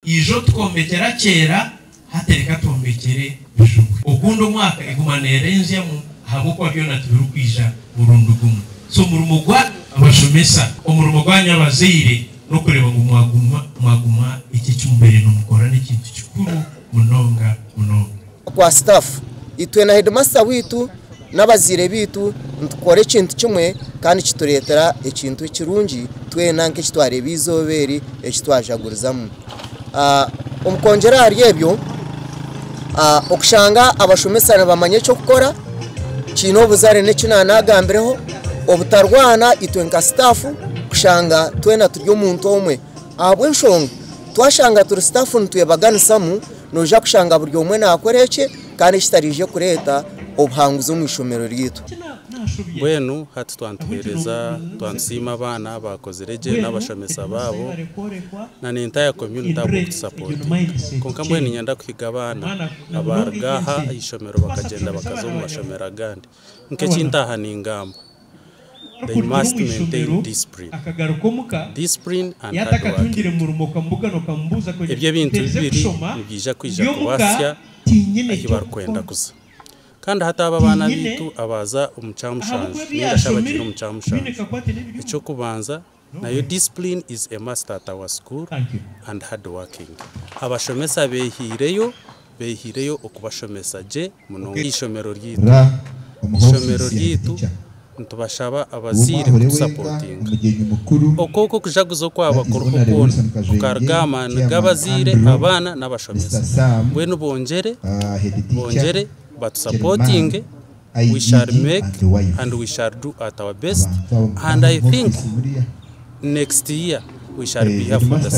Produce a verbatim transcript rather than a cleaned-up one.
ijo twombekera kera hatereka twombekere bijugwe ukundi umwaka igumanerenze mu habukwa byo natubirukwija burundu gumwe so murumo gwa abashomesa umurumo gwanya abazire no kureba ngo mwaguma mwaguma iki cyumbere no mukora n'ikintu cyukuru munonga munonga kwa staff itwe na headmaster witu n'abazire bitu ntukore ikintu kimwe kandi kituretera ikintu kirungi twe nanke kitware bizoberi ekitwajagurizamo ah umukongera aryebyo ah okushanga abashomesa bamanye cyo gukora kino buzare nekinanagambireho obutarwana itwe nka staff kushanga twena turyo muntu omwe abwe nshonga twashanga turi staff ntuyebaganisamu noja kushanga buryo omwe nakoreke kandi kitarije kureta obuhanguzo mu ishomero ryitu bwenu hati twantuhereza twansima abana bakoze reje n'abashomesa babo na n'entire community abo support konka mbweni nyanda kwiga abana abargaha ishomero bakagenda bakazo mu bashomera gandi nke kintaha n'ingamba. They must maintain discipline. Discipline and hard work. Ibyo bintu bibiri nibija kwija kubasya ahibarkwenda gusa. Kandi hataba abana bitu abaza umucamushanje n'indashabagira umucamushanje. Icyo kubanza nayo discipline is a must at our school and hard working. Abashomesa behireyo behireyo okubashomesa je munonga ishomero ryitu. Ishomero ryitu ntubashaba abazire ku supporting okoko kujaguzo kwaba kuruko kona ukargama ngabazire abana n'abashomesa bwenu bongere bongere but supporting we shall make and we shall do at our best and I think next year we shall be here for the